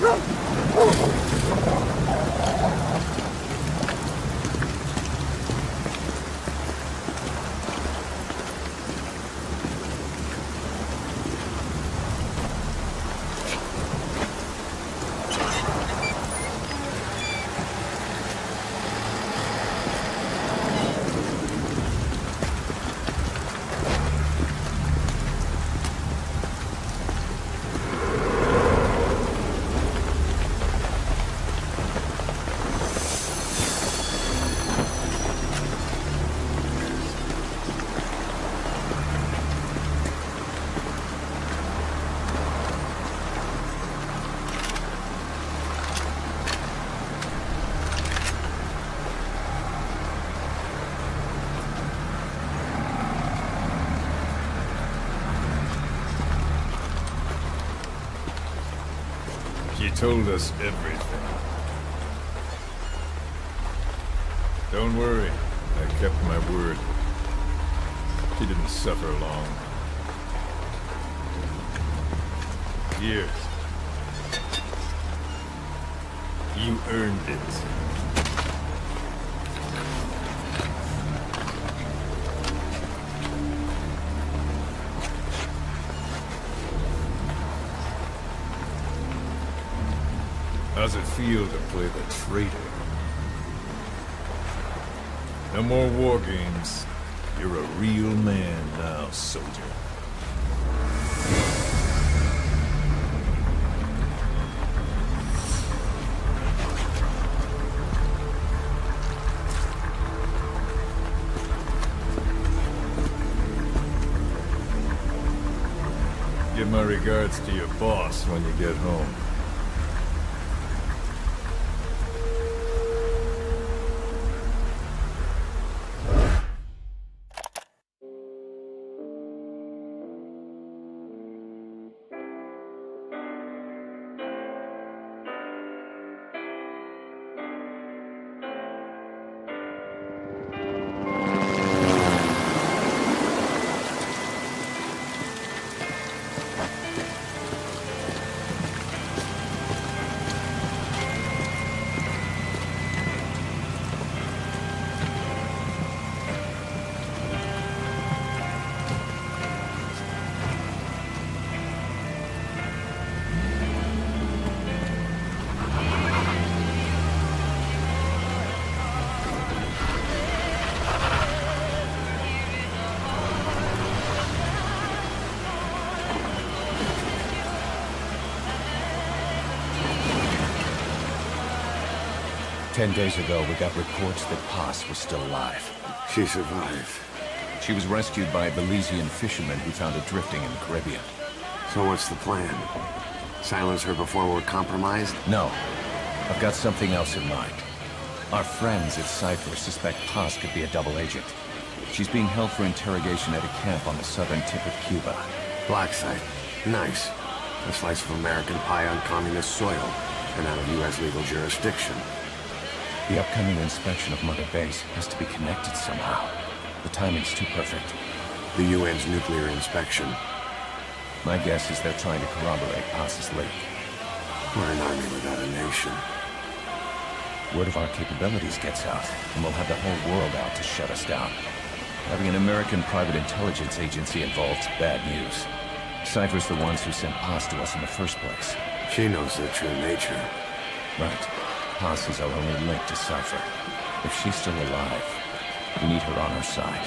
She told us everything. Don't worry, I kept my word. She didn't suffer long. Here. You earned it. How's it feel to play the traitor? No more war games. You're a real man now, soldier. Give my regards to your boss when you get home. "10 days ago, we got reports that Paz was still alive. She survived. She was rescued by a Belizean fisherman who found her drifting in the Caribbean. So what's the plan? Silence her before we're compromised? No. I've got something else in mind. Our friends at Cypher suspect Paz could be a double agent. She's being held for interrogation at a camp on the southern tip of Cuba. Black site. Nice. A slice of American pie on communist soil, and out of U.S. legal jurisdiction. The upcoming inspection of Mother Base has to be connected somehow. The timing's too perfect. The UN's nuclear inspection. My guess is they're trying to corroborate Paz's leak. We're an army without a nation. Word of our capabilities gets out, and we'll have the whole world out to shut us down. Having an American private intelligence agency involved's bad news. Cypher's the ones who sent Paz to us in the first place. She knows their true nature. Right. Paz is our only link to Cypher. If she's still alive, we need her on our side.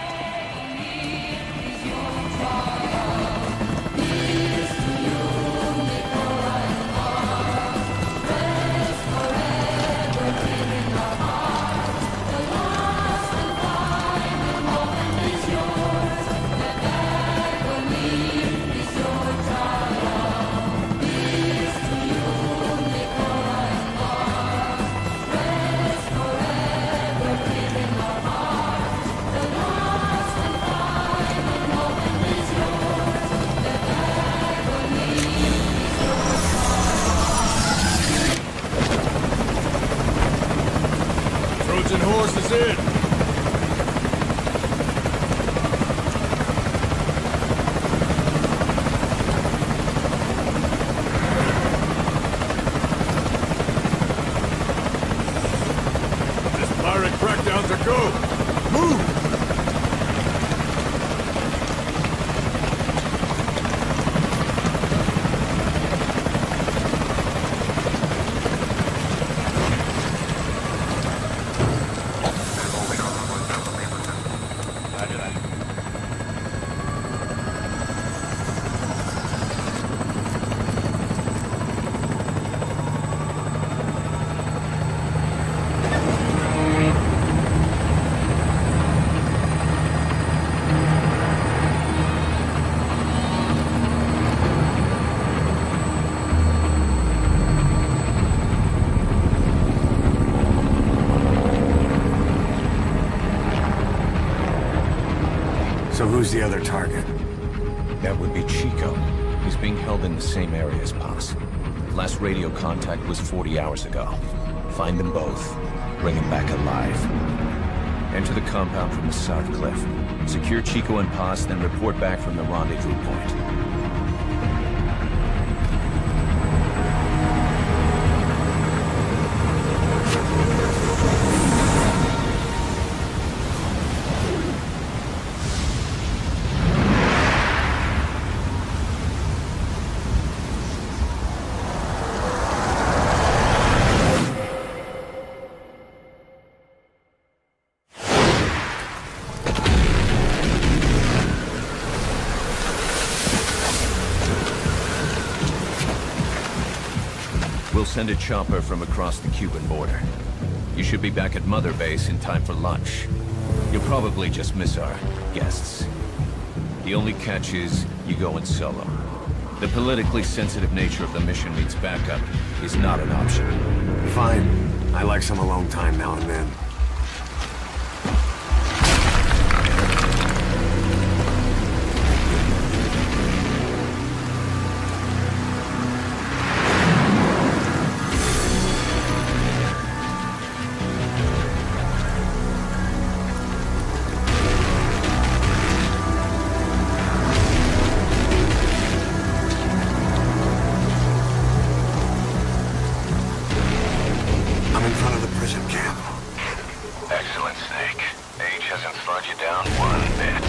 Trojan horse is in! Who's the other target? That would be Chico. He's being held in the same area as Paz. Last radio contact was 40 hours ago. Find them both. Bring him back alive. Enter the compound from the south cliff. Secure Chico and Paz, then report back from the rendezvous point. We'll send a chopper from across the Cuban border. You should be back at Mother Base in time for lunch. You'll probably just miss our guests. The only catch is you go in solo. The politically sensitive nature of the mission means backup is not an option. Fine. I like some alone time now and then. I'm in front of the prison camp. Excellent, Snake. Age hasn't slowed you down one bit.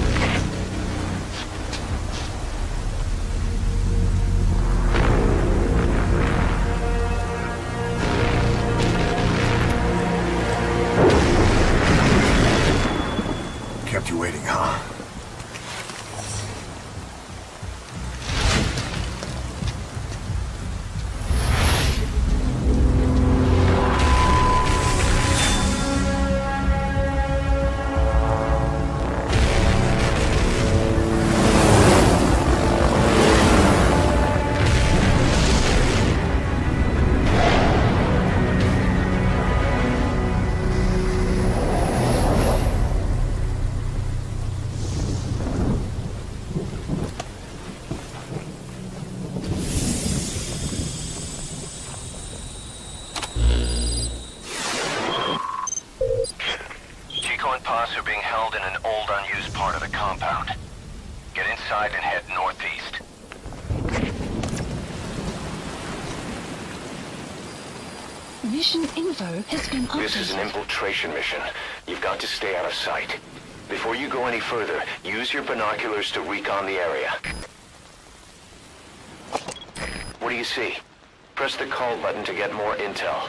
Kept you waiting, huh? Are being held in an old unused part of the compound. Get inside and head northeast. Mission info has been updated. This is an infiltration mission. You've got to stay out of sight. Before you go any further, use your binoculars to recon the area. What do you see? Press the call button to get more intel.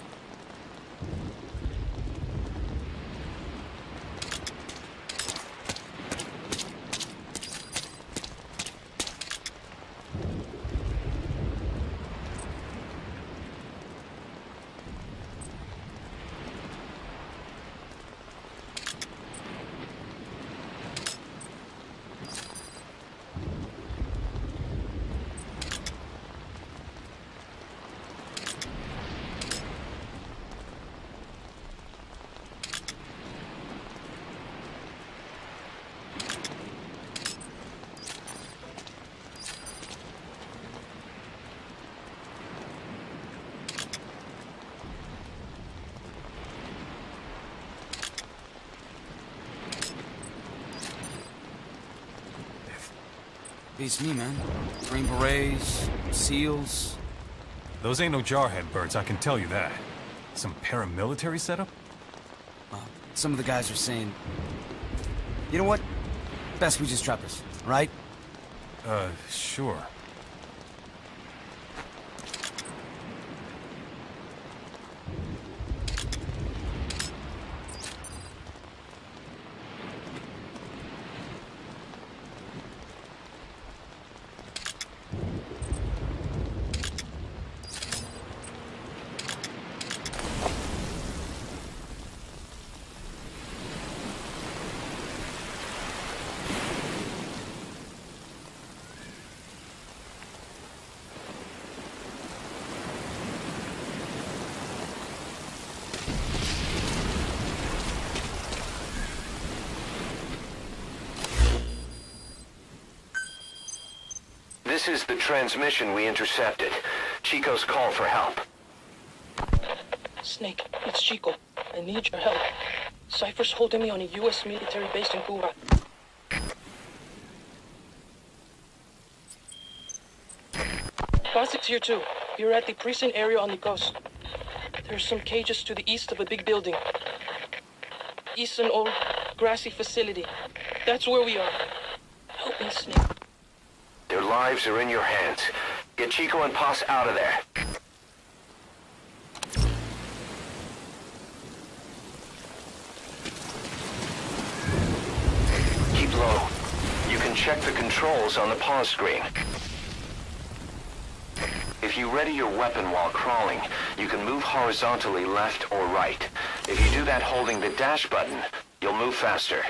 Beats me, man. Green berets, SEALs. Those ain't no jarhead birds, I can tell you that. Some paramilitary setup? Some of the guys are saying... You know what? Best we just drop this, right? Sure. This is the transmission we intercepted. Chico's call for help. Snake, it's Chico. I need your help. Cypher's holding me on a U.S. military base in Cuba. Parte's here too. We're at the precinct area on the coast. There's some cages to the east of a big building. East an old grassy facility. That's where we are. Help me, Snake. Their lives are in your hands. Get Chico and Paz out of there. Keep low. You can check the controls on the pause screen. If you ready your weapon while crawling, you can move horizontally left or right. If you do that holding the dash button, you'll move faster.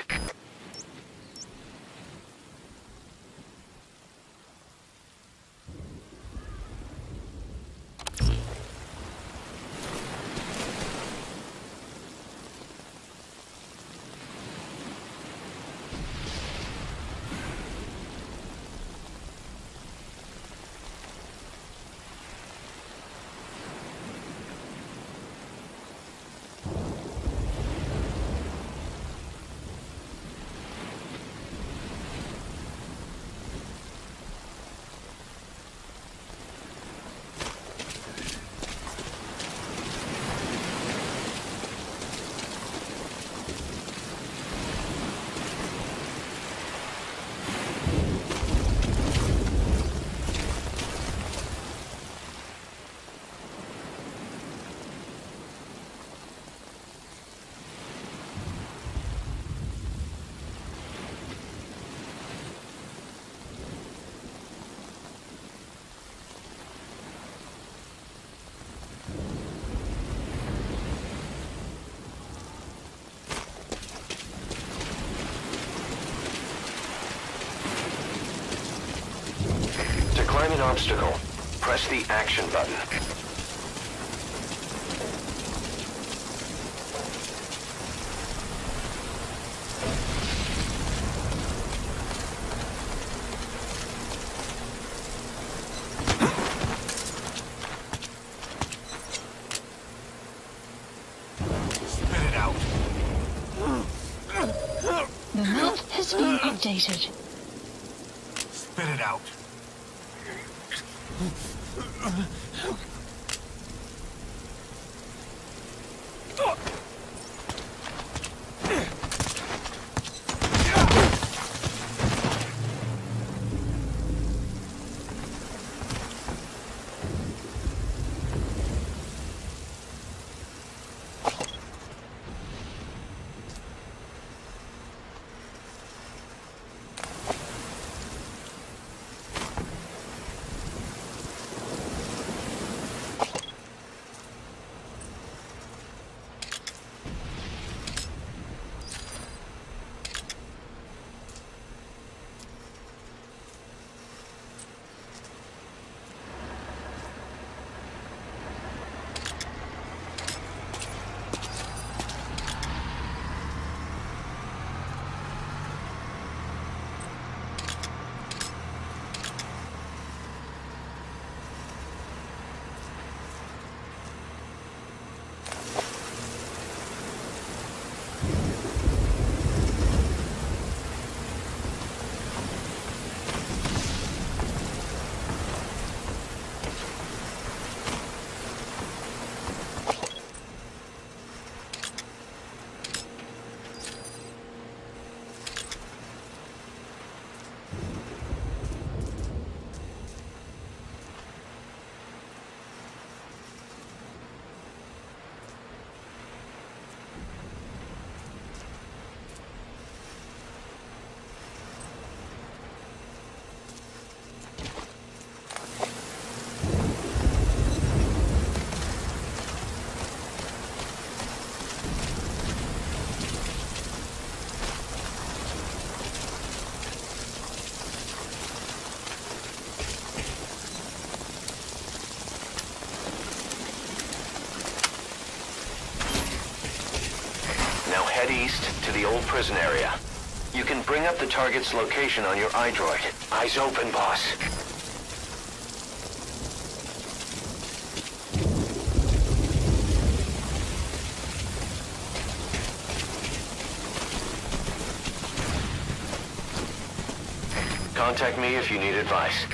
Climb an obstacle. Press the action button. Spit it out. The map has been updated. Spit it out. Head east to the old prison area. You can bring up the target's location on your iDroid. Eyes open, boss. Contact me if you need advice.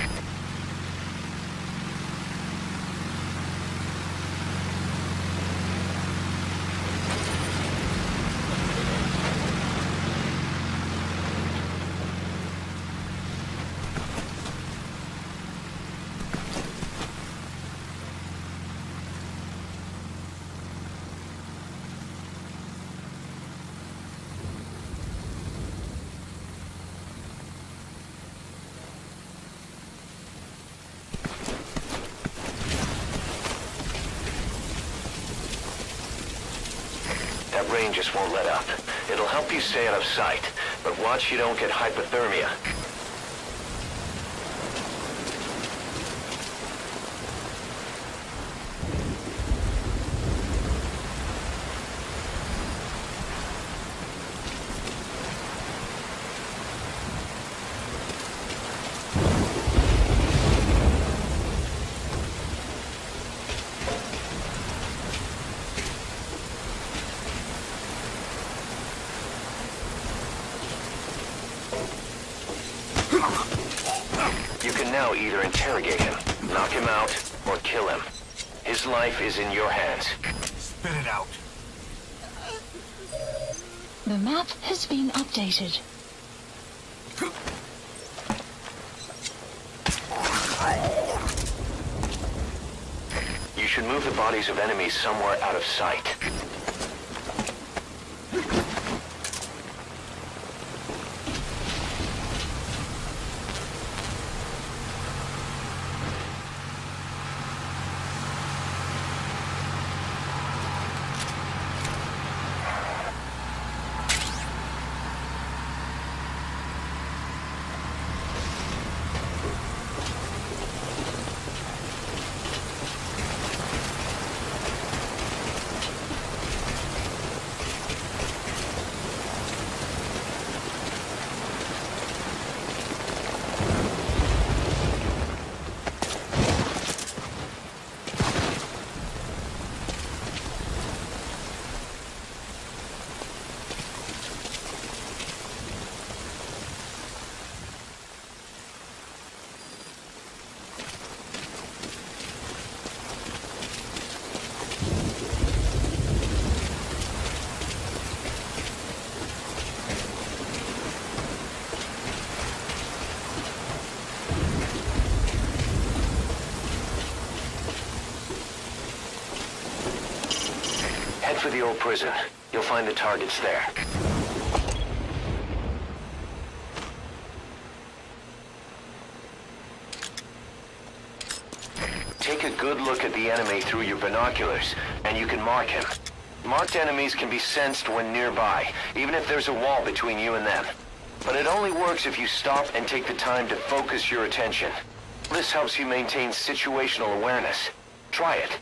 That rain just won't let up. It'll help you stay out of sight, but watch you don't get hypothermia. You can now either interrogate him, knock him out, or kill him. His life is in your hands. Spit it out. The map has been updated. You should move the bodies of enemies somewhere out of sight. Head for the old prison. You'll find the targets there. Take a good look at the enemy through your binoculars, and you can mark him. Marked enemies can be sensed when nearby, even if there's a wall between you and them. But it only works if you stop and take the time to focus your attention. This helps you maintain situational awareness. Try it.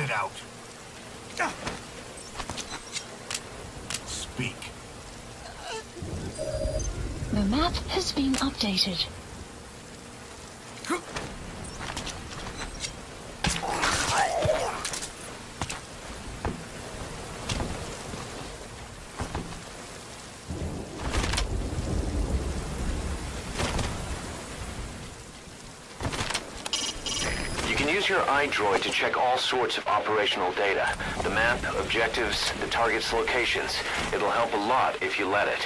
Get out. Speak. The map has been updated. Your iDroid to check all sorts of operational data. The map, objectives, the target's locations. It'll help a lot if you let it.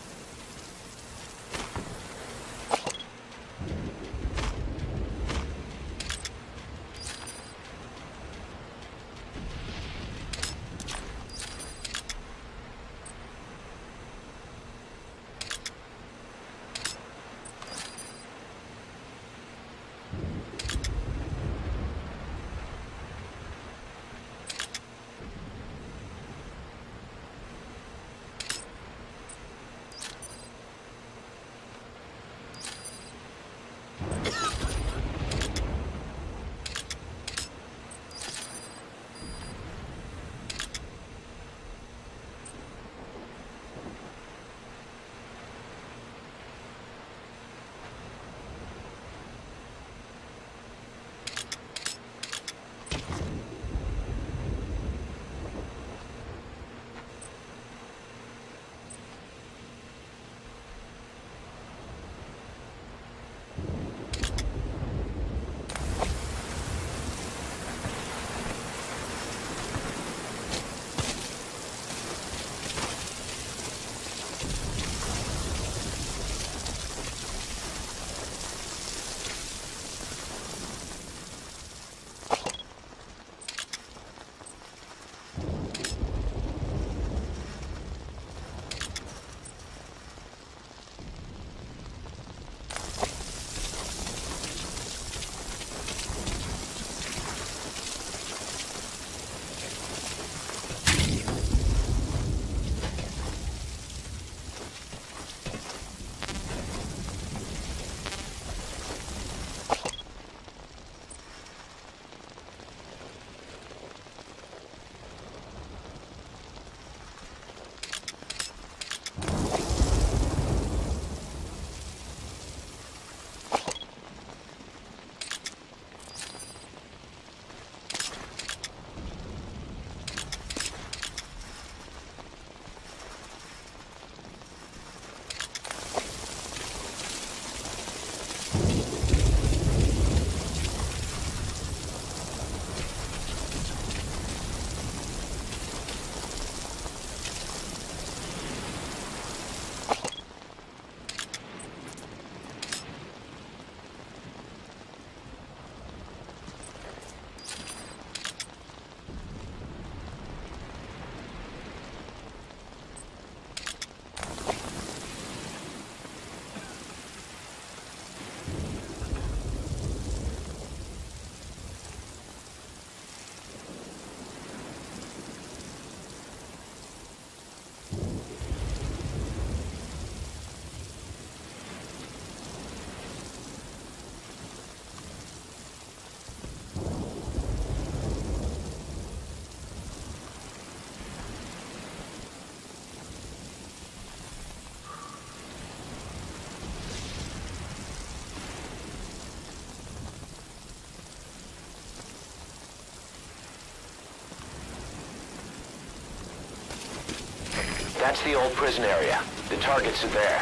That's the old prison area. The targets are there.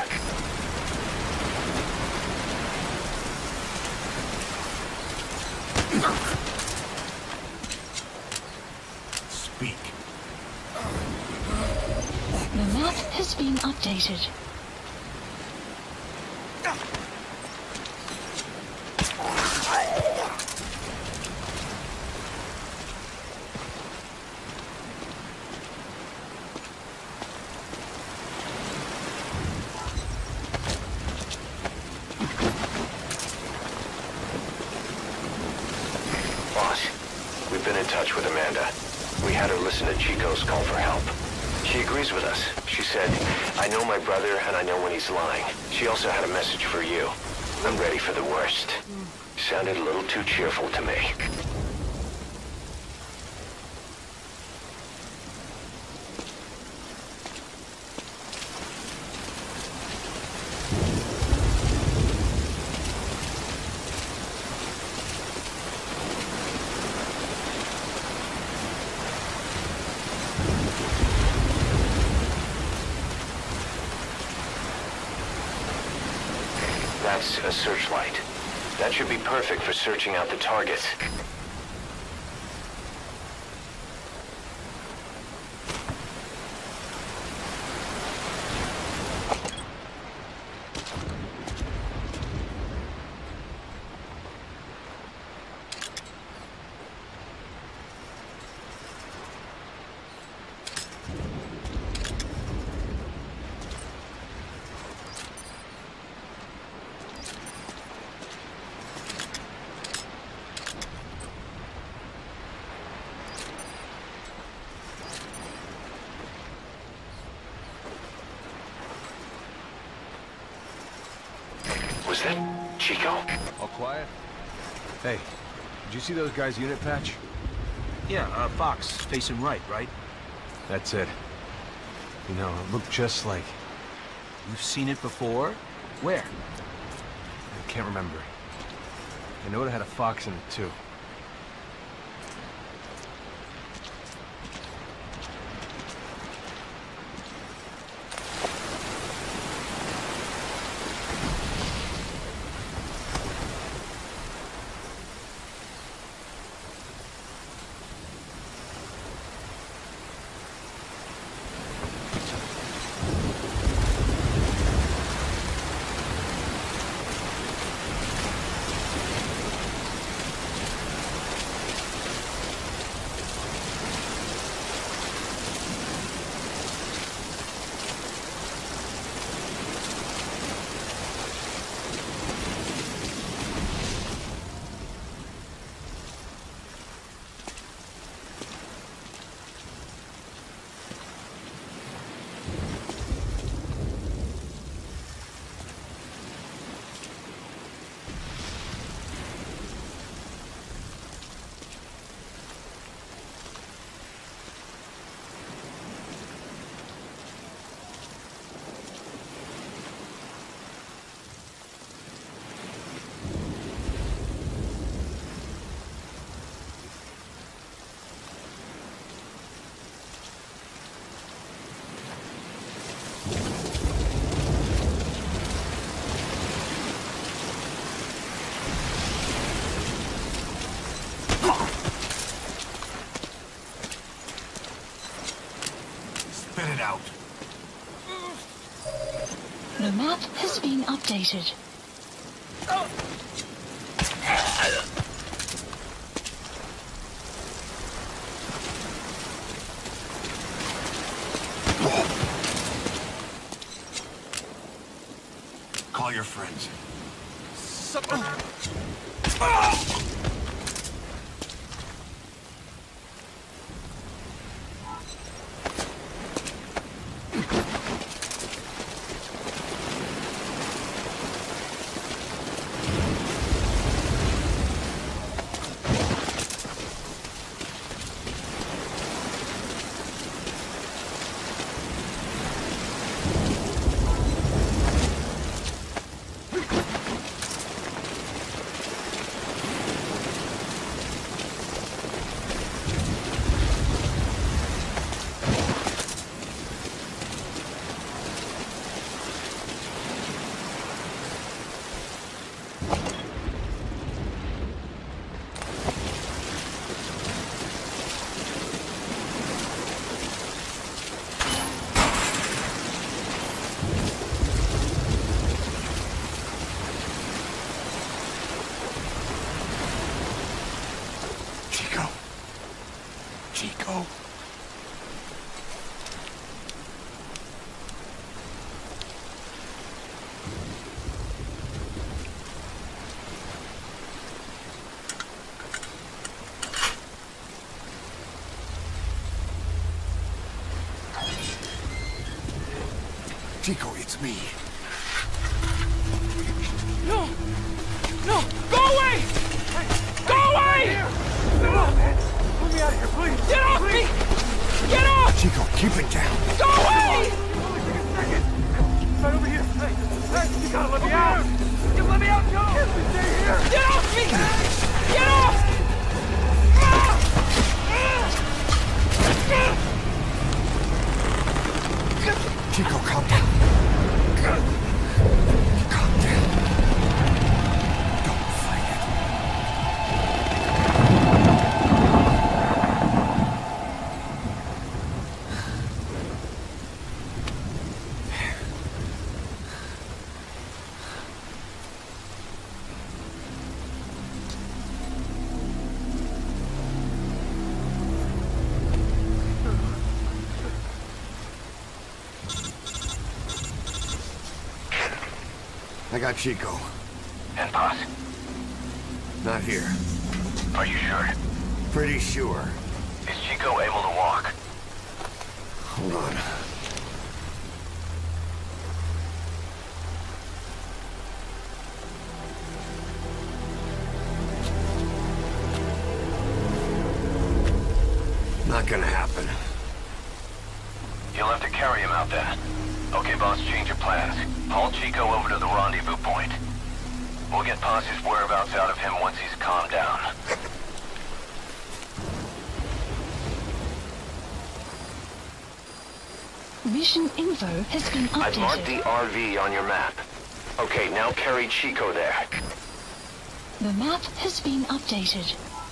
Speak. The map has been updated. With Amanda. We had her listen to Chico's call for help. She agrees with us. She said, I know my brother and I know when he's lying. She also had a message for you. I'm ready for the worst. Sounded a little too cheerful to me. That's a searchlight. That should be perfect for searching out the targets. Was that Chico? All quiet? Hey, did you see those guys' unit patch? Yeah, Fox, facing right? That's it. You know, it looked just like... You've seen it before? Where? I can't remember. I know it had a fox in it, too. Spit it out. The map has been updated. Call your friends. Chico. Chico, it's me. No! No! Go away! Go away! Let me out of here, please! Get off me! Get off! Chico, keep it down. Go away! Right over here! Hey, you gotta let me out! You let me out, Joe! Stay here! Get off me! Get off! Chico, calm down. Calm down. I got Chico. And Paz? Not here. Are you sure? Pretty sure. Is Chico able to walk? Hold on. Not gonna happen. You'll have to carry him out then. Okay, boss, change your plans. Haul Chico over to the rendezvous point. We'll get Paz's whereabouts out of him once he's calmed down. Mission info has been updated. I've marked the RV on your map. Okay, now carry Chico there. The map has been updated.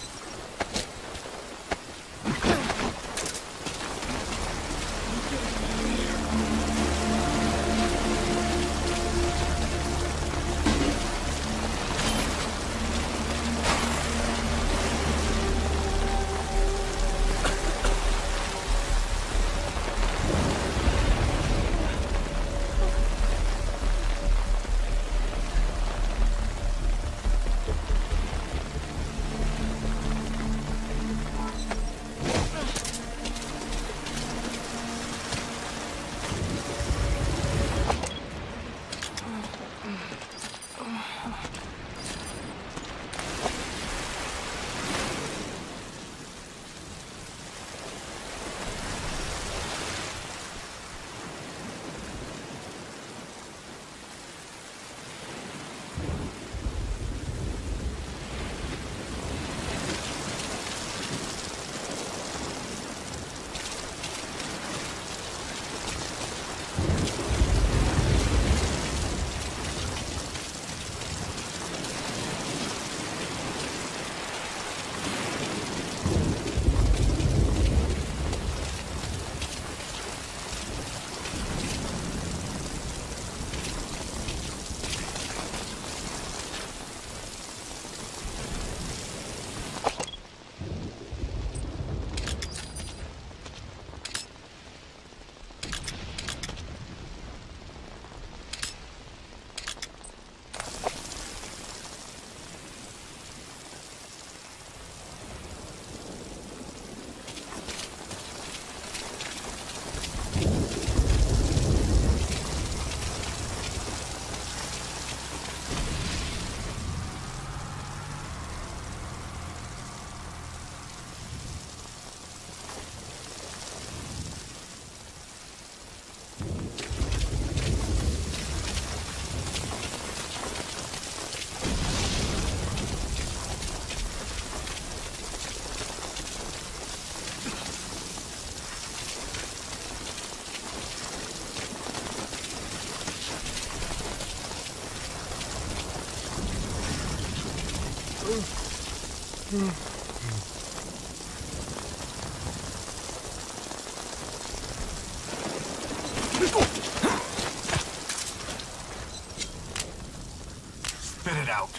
Spit it out.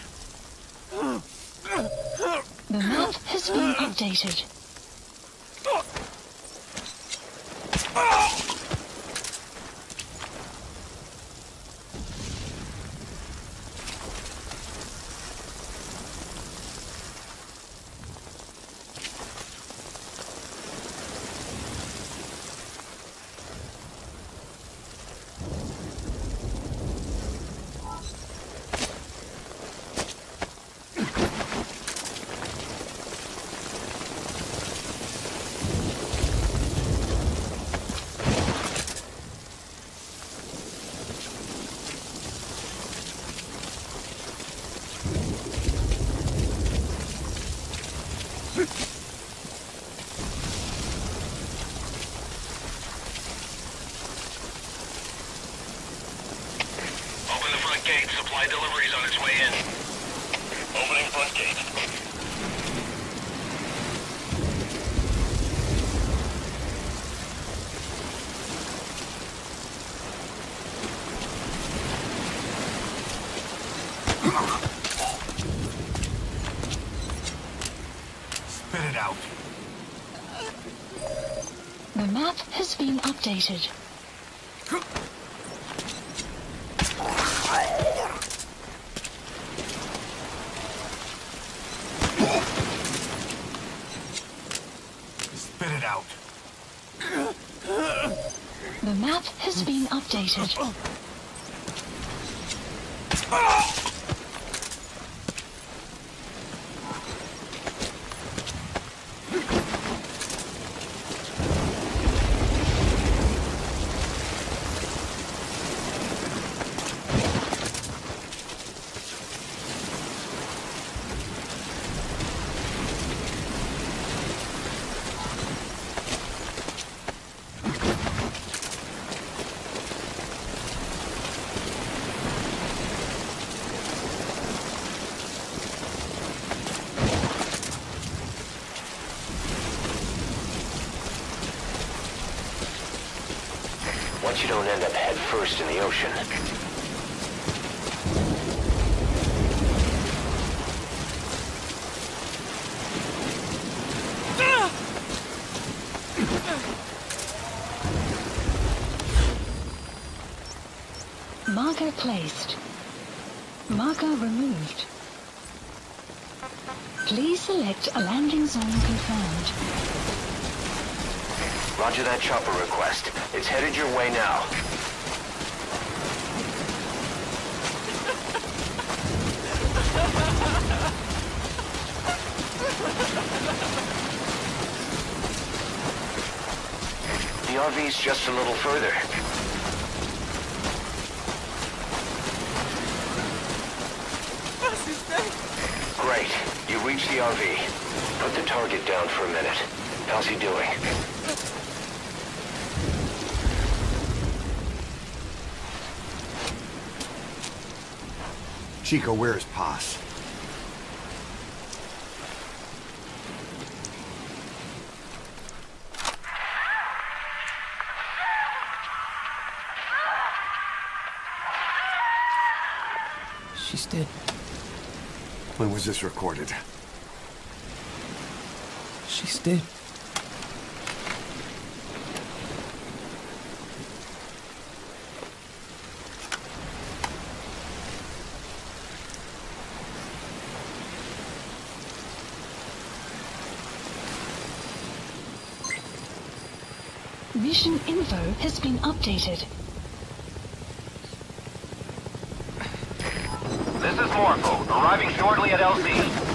The map has been updated. Gate. Supply deliveries on its way in. Opening front gate. Spit it out. The map has been updated. Spit it out. The map has been updated. Once you don't end up head first in the ocean. Marker placed. Marker removed. Please select a landing zone confirmed. Roger that chopper request. It's headed your way now. The RV's just a little further. Great. You reached the RV. Put the target down for a minute. How's he doing? Chico, where is Paz? She's dead. When was this recorded? She's dead. Mission info has been updated. This is Morpho, arriving shortly at LZ.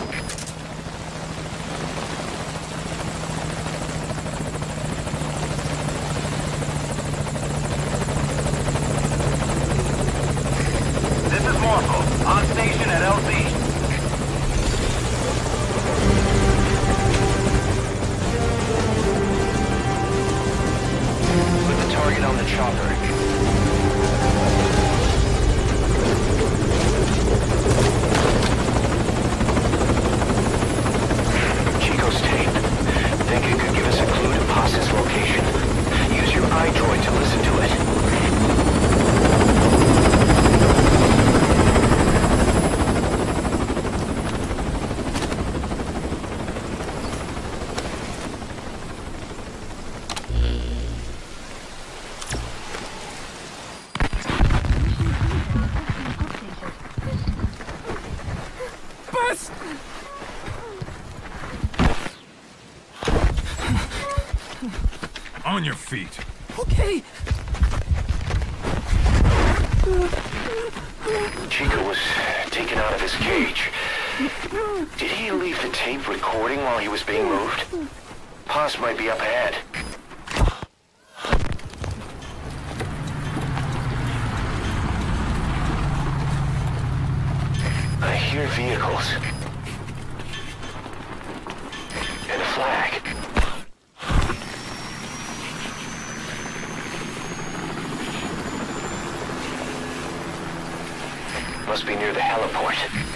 This is Morpho, on station at LZ. Target on the chopper. Chico's tape. Think it could give us a clue to Paz's location? Use your iDroid to listen to it. On your feet. Okay. Chico was taken out of his cage. Did he leave the tape recording while he was being moved? Paz might be up ahead. I hear vehicles. And a flag. Must be near the heliport.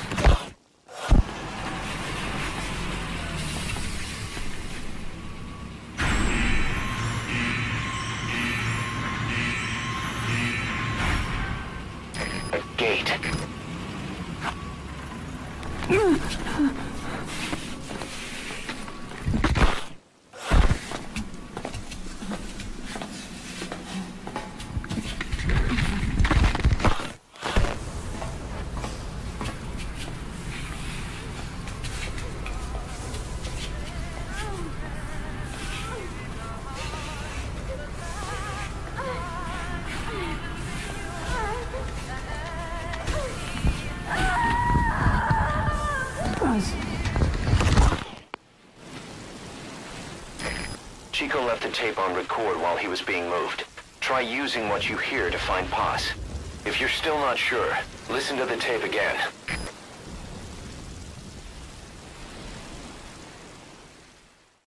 A gate. Chico left the tape on record while he was being moved. Try using what you hear to find Paz. If you're still not sure, listen to the tape again.